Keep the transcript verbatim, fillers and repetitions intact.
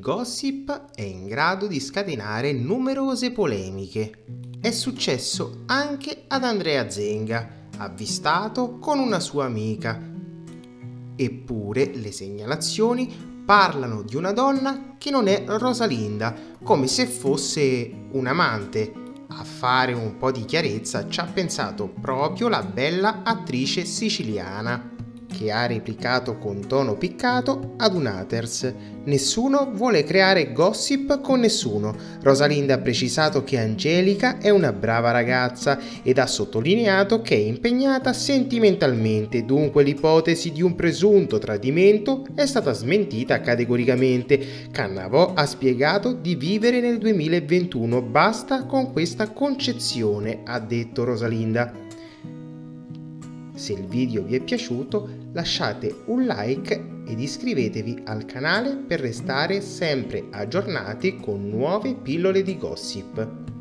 gossip è in grado di scatenare numerose polemiche. È successo anche ad Andrea Zenga, avvistato con una sua amica. Eppure le segnalazioni parlano di una donna che non è Rosalinda, come se fosse un amante. A fare un po' di chiarezza ci ha pensato proprio la bella attrice siciliana, che ha replicato con tono piccato ad un haters: nessuno vuole creare gossip con nessuno. Rosalinda ha precisato che Angelica è una brava ragazza ed ha sottolineato che è impegnata sentimentalmente, dunque l'ipotesi di un presunto tradimento è stata smentita categoricamente. Cannavò ha spiegato di vivere nel duemilaventuno, basta con questa concezione, ha detto Rosalinda. Se il video vi è piaciuto, lasciate un like ed iscrivetevi al canale per restare sempre aggiornati con nuove pillole di gossip.